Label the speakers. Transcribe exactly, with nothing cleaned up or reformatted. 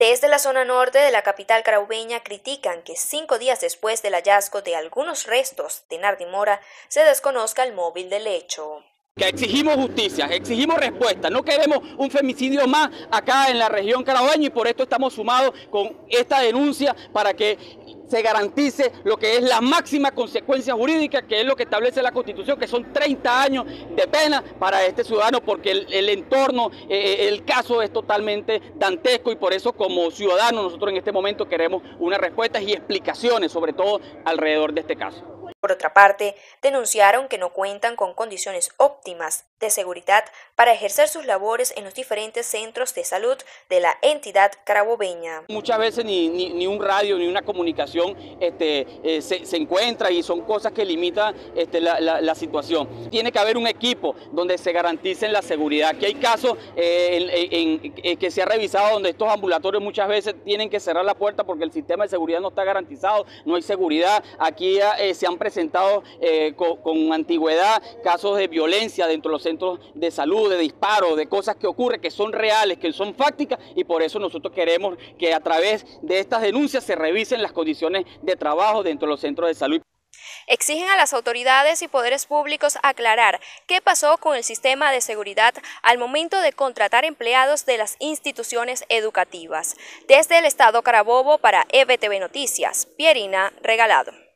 Speaker 1: Desde la zona norte de la capital carabobeña critican que cinco días después del hallazgo de algunos restos de Nardi Mora se desconozca el móvil del hecho.
Speaker 2: Que exigimos justicia, exigimos respuesta, no queremos un femicidio más acá en la región carabobeña y por esto estamos sumados con esta denuncia para que se garantice lo que es la máxima consecuencia jurídica, que es lo que establece la Constitución, que son treinta años de pena para este ciudadano, porque el, el entorno, eh, el caso es totalmente dantesco y por eso como ciudadanos nosotros en este momento queremos unas respuestas y explicaciones, sobre todo alrededor de este caso.
Speaker 1: Por otra parte, denunciaron que no cuentan con condiciones óptimas de seguridad para ejercer sus labores en los diferentes centros de salud de la entidad carabobeña.
Speaker 2: Muchas veces ni, ni, ni un radio ni una comunicación este, eh, se, se encuentra y son cosas que limitan este, la, la, la situación. Tiene que haber un equipo donde se garantice la seguridad. Aquí hay casos eh, en, en, en, que se ha revisado donde estos ambulatorios muchas veces tienen que cerrar la puerta porque el sistema de seguridad no está garantizado, no hay seguridad. Aquí eh, se han presentado eh, con, con antigüedad casos de violencia dentro de los centros de salud, de disparos, de cosas que ocurren, que son reales, que son fácticas y por eso nosotros queremos que a través de estas denuncias se revisen las condiciones de trabajo dentro de los centros de salud.
Speaker 1: Exigen a las autoridades y poderes públicos aclarar qué pasó con el sistema de seguridad al momento de contratar empleados de las instituciones educativas. Desde el estado Carabobo para E B T V Noticias, Pierina Regalado.